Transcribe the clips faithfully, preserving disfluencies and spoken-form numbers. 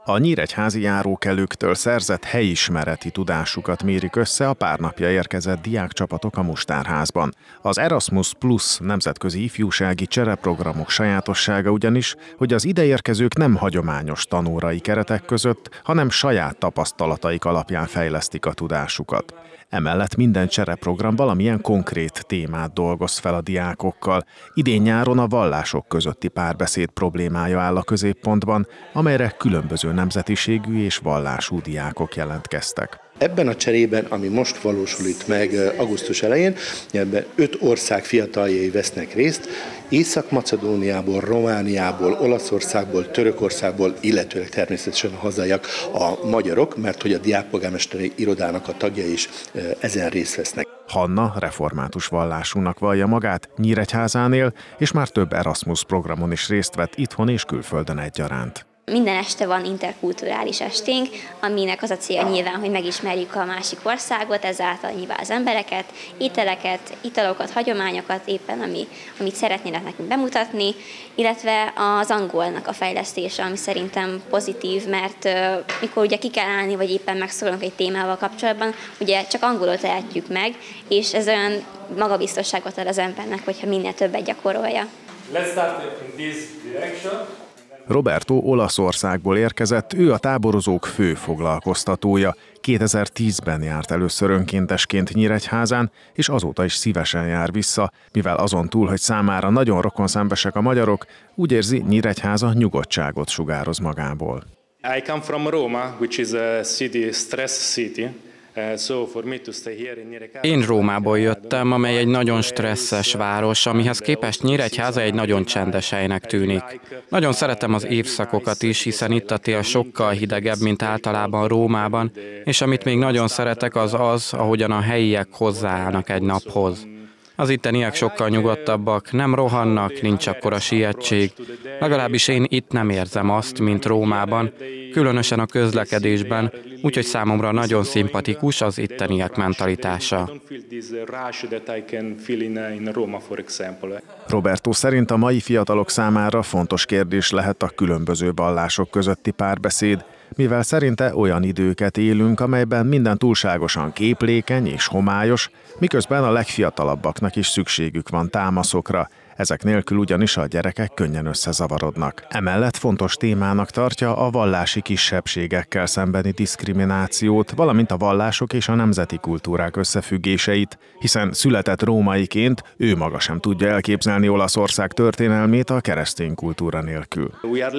A nyíregyházi járókelőktől szerzett helyismereti tudásukat mérik össze a pár napja érkezett diákcsapatok a Mustárházban. Az Erasmus Plus nemzetközi ifjúsági csereprogramok sajátossága ugyanis, hogy az ideérkezők nem hagyományos tanórai keretek között, hanem saját tapasztalataik alapján fejlesztik a tudásukat. Emellett minden csereprogram valamilyen konkrét témát dolgoz fel a diákokkal. Idén-nyáron a vallások közötti párbeszéd problémája áll a középpontban, amelyre különböző nemzetiségű és vallású diákok jelentkeztek. Ebben a cserében, ami most valósul itt meg augusztus elején, ebben öt ország fiataljai vesznek részt, Észak-Macedóniából, Romániából, Olaszországból, Törökországból, illetőleg természetesen a hazaiak, a magyarok, mert hogy a diákpolgármesteri irodának a tagjai is ezen részt vesznek. Hanna református vallásúnak vallja magát Nyíregyházán él, és már több Erasmus programon is részt vett itthon és külföldön egyaránt. Minden este van interkulturális esténk, aminek az a célja nyilván, hogy megismerjük a másik országot, ezáltal nyilván az embereket, ételeket, italokat, hagyományokat éppen, ami, amit szeretnének nekünk bemutatni, illetve az angolnak a fejlesztése, ami szerintem pozitív, mert uh, mikor ugye ki kell állni, vagy éppen megszólalunk egy témával kapcsolatban, ugye csak angolul tehetjük meg, és ez olyan magabiztosságot ad az embernek, hogyha minél többet gyakorolja. Let's start in this direction. Roberto Olaszországból érkezett, ő a táborozók fő foglalkoztatója. kétezer-tízben járt először önkéntesként Nyíregyházán, és azóta is szívesen jár vissza, mivel azon túl, hogy számára nagyon rokonszenvesek a magyarok, úgy érzi, Nyíregyháza nyugodtságot sugároz magából. I come from Roma, which is a city, stress city. Én Rómából jöttem, amely egy nagyon stresszes város, amihez képest Nyíregyháza egy nagyon csendes helynek tűnik. Nagyon szeretem az évszakokat is, hiszen itt a tél sokkal hidegebb, mint általában Rómában, és amit még nagyon szeretek, az az, ahogyan a helyiek hozzáállnak egy naphoz. Az itteniek sokkal nyugodtabbak, nem rohannak, nincs akkora sietség. Legalábbis én itt nem érzem azt, mint Rómában, különösen a közlekedésben, úgyhogy számomra nagyon szimpatikus az itteniek mentalitása. Roberto szerint a mai fiatalok számára fontos kérdés lehet a különböző vallások közötti párbeszéd, mivel szerinte olyan időket élünk, amelyben minden túlságosan képlékeny és homályos, miközben a legfiatalabbaknak is szükségük van támaszokra, ezek nélkül ugyanis a gyerekek könnyen összezavarodnak. Emellett fontos témának tartja a vallási kisebbségekkel szembeni diszkriminációt, valamint a vallások és a nemzeti kultúrák összefüggéseit, hiszen született rómaiként ő maga sem tudja elképzelni Olaszország történelmét a keresztény kultúra nélkül.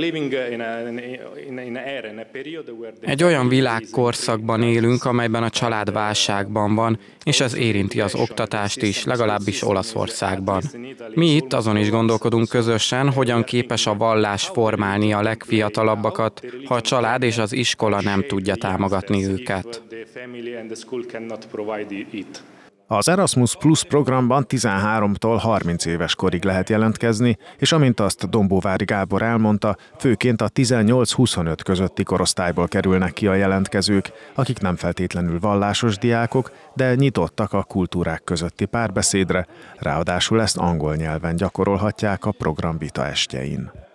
Egy olyan világkorszakban élünk, amelyben a család válságban van, és ez érinti az oktatást is, legalábbis Olaszországban. Mi itt azon is gondolkodunk közösen, hogyan képes a vallás formálni a legfiatalabbakat, ha a család és az iskola nem tudja támogatni őket. Az Erasmus Plus programban tizenháromtól harminc éves korig lehet jelentkezni, és amint azt Dombóvári Gábor elmondta, főként a tizennyolc-huszonöt közötti korosztályból kerülnek ki a jelentkezők, akik nem feltétlenül vallásos diákok, de nyitottak a kultúrák közötti párbeszédre, ráadásul ezt angol nyelven gyakorolhatják a program vitaestjein.